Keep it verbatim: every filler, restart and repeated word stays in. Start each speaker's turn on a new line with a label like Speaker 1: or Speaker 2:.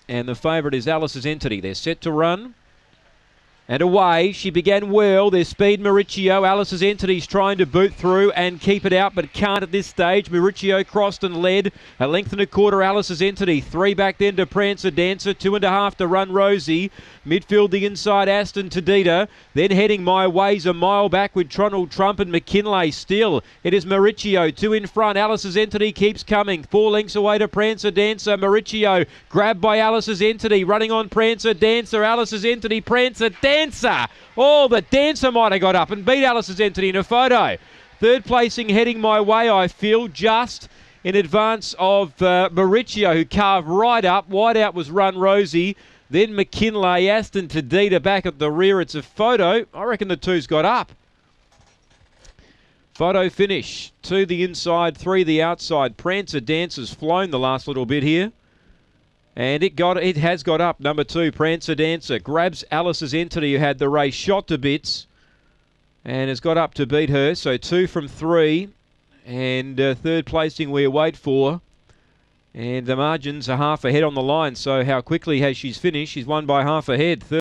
Speaker 1: And the favourite is Alice's Entity. They're set to run. And away, she began well. There's speed, Mauricio. Alice's Entity's trying to boot through and keep it out, but can't at this stage. Mauricio crossed and led. A length and a quarter, Alice's Entity. Three back then to Prancer Dancer. Two and a half to Run Rosie. Midfield the inside, Aston Tadita. Then heading my ways a mile back with Tronald Trump and McKinlay still. It is Mauricio. Two in front. Alice's Entity keeps coming. Four lengths away to Prancer Dancer. Mauricio grabbed by Alice's Entity. Running on Prancer Dancer. Alice's Entity. Prancer Dancer. Dancer. Oh, the Dancer might have got up and beat Alice's Entity in a photo. Third placing heading my way, I feel, just in advance of uh, Mauricio, who carved right up. Wide out was Run Rosie. Then McKinlay, Aston Tadita back at the rear. It's a photo. I reckon the two's got up. Photo finish. Two the inside, three the outside. Prancer Dancer's flown the last little bit here. And it got it has got up. Number two, Prancer Dancer, grabs Alice's Entity, who had the race shot to bits, and has got up to beat her. So two from three, and uh, third placing we await for. And the margins are half ahead on the line. So how quickly has she finished? She's won by half a head. Third